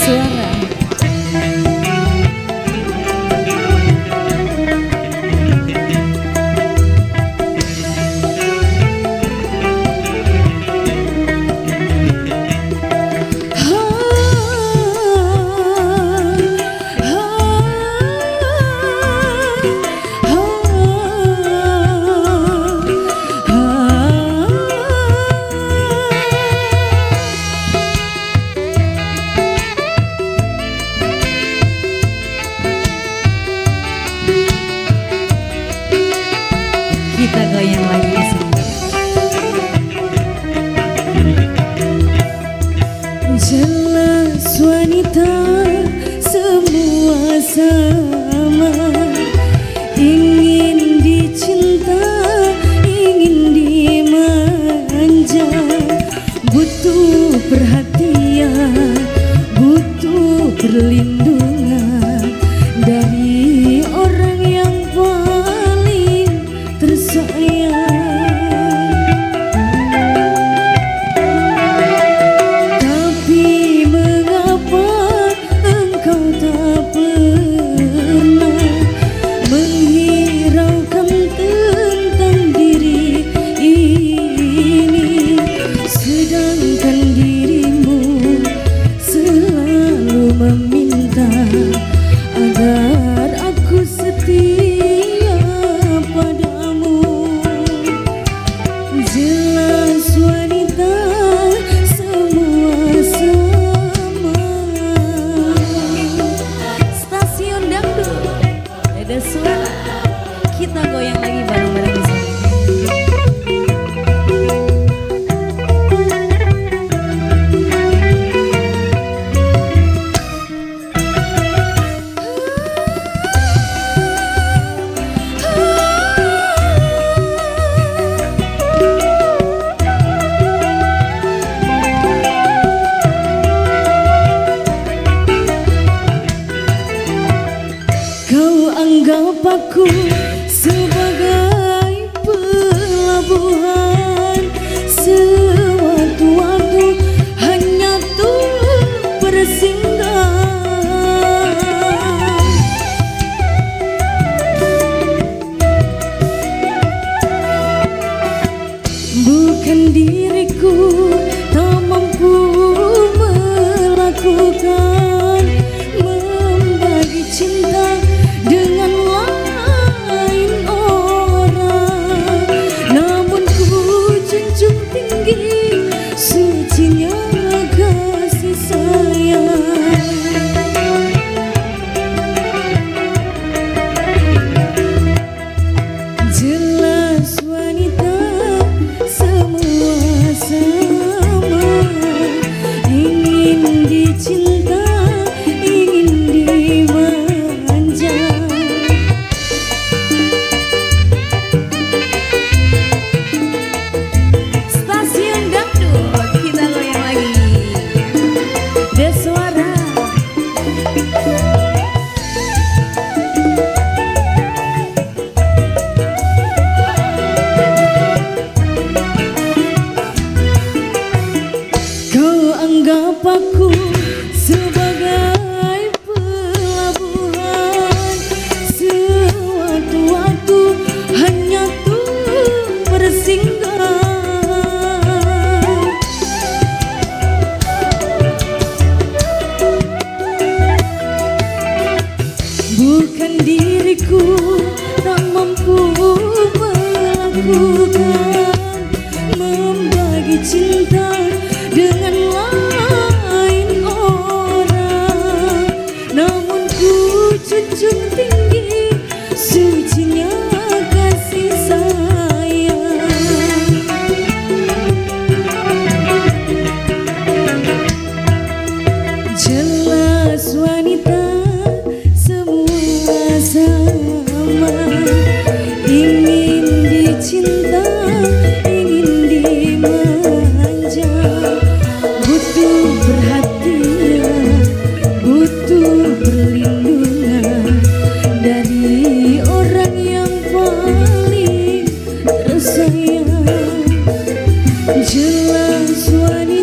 Suara. Kita goyang lagi di sini. Jelas wanita semua sama, ingin dicinta, ingin dimanja, butuh perhatian, butuh perlindungan dari orang yang paling tersayang. Tapi mengapa engkau tak pernah menghiraukan tentang diri ini, sedangkan dirimu selalu meminta agar aku setia padamu. Jelas wanita semua sama. Stasiun Dangdut, ada suara. Kita goyang lagi bareng-bareng di sini. Kau anggap aku sebagai pelabuhan, sewaktu-waktu hanya tuh bersinggah. Bukan diriku tak mampu melakukan, membagi cinta dengan lain orang, namun ku junjung tinggi sucinya kasih sayang. Jelas wanita semua sama, ingin dicinta, ingin dimanja. Stasiun Dangdut, kita goyang lagi. Ada suara. Kau anggap aku sebagai pelabuhan, sewaktu-waktu hanya tuh bersinggah. Bukan diriku tak mampu melakukan, membagi cinta dengan lain orang, namun ku junjung tinggi sucinya kasih sayang. Jelas wanita semua sama, ingin dicinta, ingin dimanja, butuh perhatian, butuh perlindungan dari orang yang paling tersayang. Jelas wanita